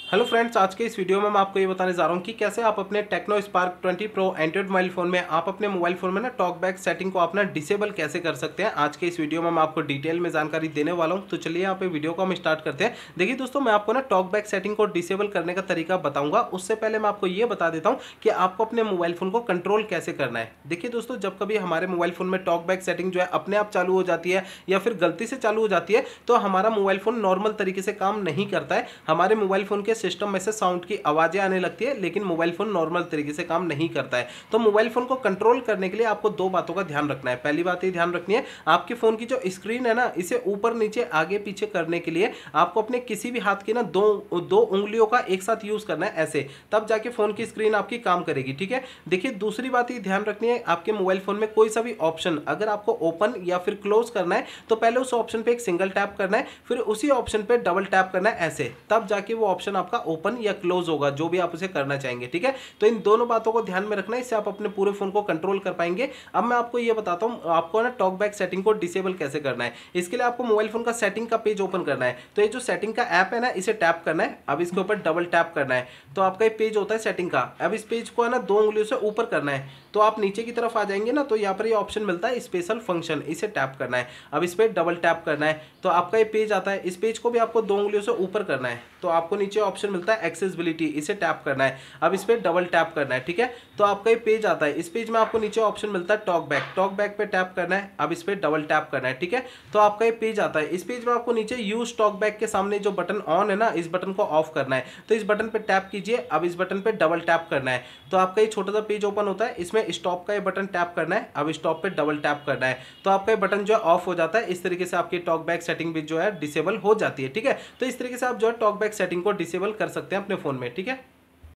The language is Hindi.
हेलो फ्रेंड्स, आज के इस वीडियो में मैं आपको ये बताने जा रहा हूँ कि कैसे आप अपने Tecno Spark 20 Pro Android mobile phone में आप अपने मोबाइल फोन में ना टॉकबैक सेटिंग को अपना डिसेबल कैसे कर सकते हैं। आज के इस वीडियो में मैं आपको डिटेल में जानकारी देने वाला हूँ। तो चलिए यहाँ पे वीडियो को हम स्टार्ट करते हैं। देखिए दोस्तों, मैं आपको ना टॉकबैक सेटिंग को डिसेबल करने का तरीका बताऊंगा। उससे पहले मैं आपको ये बता देता हूँ कि आपको अपने मोबाइल फोन को कंट्रोल कैसे करना है। देखिए दोस्तों, जब कभी हमारे मोबाइल फोन में टॉकबैक सेटिंग जो है अपने आप चालू हो जाती है या फिर गलती से चालू हो जाती है, तो हमारा मोबाइल फोन नॉर्मल तरीके से काम नहीं करता है। हमारे मोबाइल फोन के सिस्टम में से साउंड की आवाजें आने लगती है, लेकिन मोबाइल फोन नॉर्मल तरीके से काम नहीं करता है। तो मोबाइल फोन को कंट्रोल करने के लिए आपको दो बातों का ध्यान रखना है। पहली बात ये ध्यान रखनी है, आपके फोन की जो स्क्रीन है ना, इसे ऊपर नीचे आगे पीछे करने के लिए आपको अपने किसी भी हाथ की ना दो उंगलियों का एक साथ यूज करना है ऐसे, तब जाके फोन की स्क्रीन आपकी काम करेगी। ठीक है। देखिए, दूसरी बात ये ध्यान रखनी है, आपके मोबाइल फोन में कोई सा भी ऑप्शन अगर आपको ओपन या फिर क्लोज करना है तो पहले उस ऑप्शन पे एक सिंगल टैप करना है, फिर उसी ऑप्शन पे डबल टैप करना है ऐसे, तब जाके वो ऑप्शन आपका ओपन या क्लोज होगा, जो भी आप उसे करना चाहेंगे। ठीक है। तो इन दोनों बातों को ध्यान में रखना है, इससे आप अपने पूरे फोन को कंट्रोल कर पाएंगे। अब मैं आपको ये बताता हूं आपको ना टॉकबैक सेटिंग को डिसेबल कैसे करना है। इसके लिए आपको मोबाइल फोन का सेटिंग का पेज ओपन करना है। तो ये जो सेटिंग का ऐप है ना, इसे टैप करना है। अब इसके ऊपर डबल टैप करना है तो आपका ये पेज होता है सेटिंग का। अब इस पेज को है ना दो उंगलियों से ऊपर करना है। तो आप नीचे की तरफ आ जाएंगे ना, तो यहाँ पर ये ऑप्शन मिलता है स्पेशल फंक्शन, इसे टैप करना है। अब इस पर डबल टैप करना है तो आपका ये पेज आता है। इस पेज को भी आपको दो उंगलियों से ऊपर करना है। तो आपको नीचे ऑप्शन मिलता है एक्सेसिबिलिटी, इसे टैप करना है। अब इस पर डबल टैप करना है। ठीक है। तो आपका ये पेज आता है। इस पेज में आपको नीचे ऑप्शन मिलता है टॉक बैक पे टैप करना है। अब इस पर डबल टैप करना है। ठीक है। तो आपका ये पेज आता है। इस पेज में आपको नीचे यूज टॉक बैक के सामने जो बटन ऑन है ना, इस बटन को ऑफ करना है। तो इस बटन पे टैप कीजिए। अब इस बटन पे डबल टैप करना है तो आपका ये छोटा सा पेज ओपन होता है। इसमें स्टॉप का ये बटन टैप करना है। अब स्टॉप पे डबल टैप करना है तो आपका ये बटन जो है ऑफ हो जाता है। इस तरीके से आपकी टॉक बैक सेटिंग भी जो है डिसेबल हो जाती है। ठीक है। तो इस तरीके से आप जो है टॉक बैक सेटिंग को डिसेबल कर सकते हैं अपने फोन में। ठीक है।